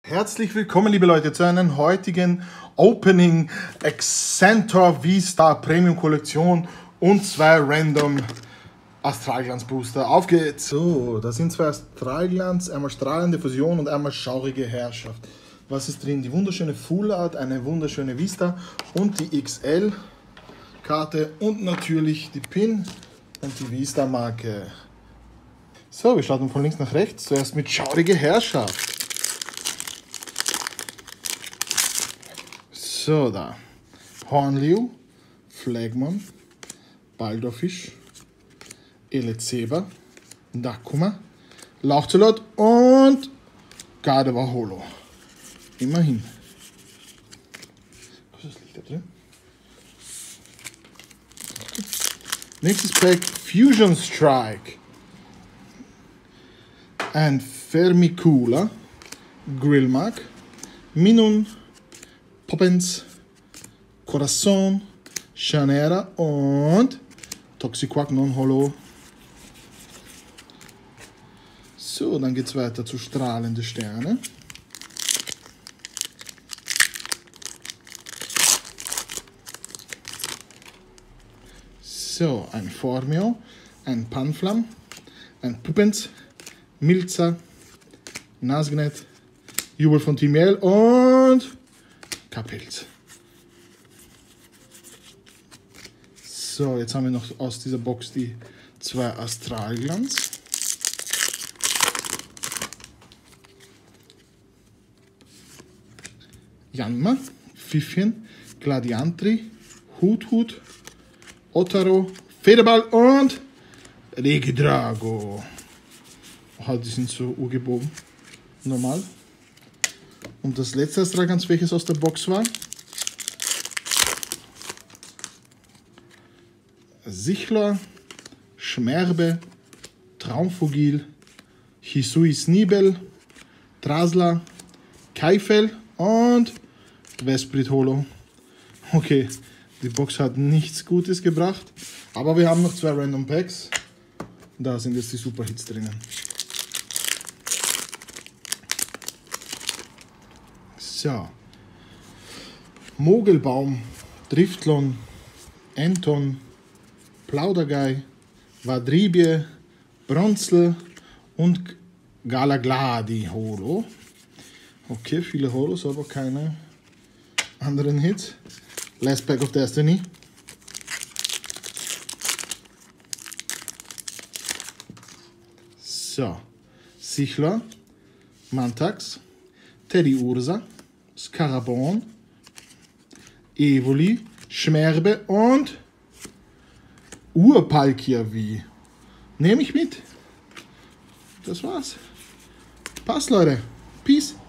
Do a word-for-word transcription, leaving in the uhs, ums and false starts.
Herzlich willkommen, liebe Leute, zu einem heutigen Opening Accentor V-Star Premium Kollektion und zwei Random Astralglanz Booster. Auf geht's! So, da sind zwei Astralglanz, einmal strahlende Fusion und einmal schaurige Herrschaft. Was ist drin? Die wunderschöne Full Art, eine wunderschöne Vista und die X L Karte und natürlich die Pin und die Vista Marke. So, wir starten von links nach rechts. Zuerst mit schaurige Herrschaft. So, da. Hornliu, Flagmon, Baldorfisch, Elezeba, Dakuma, Lauchzelot und Gardevoir Holo. Immerhin. Was ist das Licht da drin? Okay. Nächstes Pack, Fusion Strike. Ein Fermicula, Grillmark, Minun, Poppens, Corazon, Chanera und Toxiquac Non-Holo. So, dann geht es weiter zu strahlende Sterne. So, ein Formio, ein Panflam, ein Puppens, Milza, Nasgnet, Jubel von Team L und Kapels. So, jetzt haben wir noch aus dieser Box die zwei Astralglanz. Janma, Pfiffchen, Gladiantri, Hut Hut, Otaro, Federball und Regidrago. Oh, die sind so urgebogen. Normal. Und das letzte Astralglanz, welches aus der Box war? Sichler, Schmerbe, Traumfugil, Hisui Snibel, Trasla, Kaifel und Vesprit Holo. Okay, die Box hat nichts Gutes gebracht, aber wir haben noch zwei Random Packs. Da sind jetzt die Superhits drinnen. So, Mogelbaum, Driftlon, Anton, Plaudergei, Vadribie, Bronzel und Galagladi Holo. Okay, viele Holos, aber keine anderen Hits. Last Pack of Destiny. So, Sichler, Mantax, Teddy Ursa, Scarabon, Evoli, Schmerbe und Urpalkiavi. Nehme ich mit. Das war's. Passt, Leute. Peace.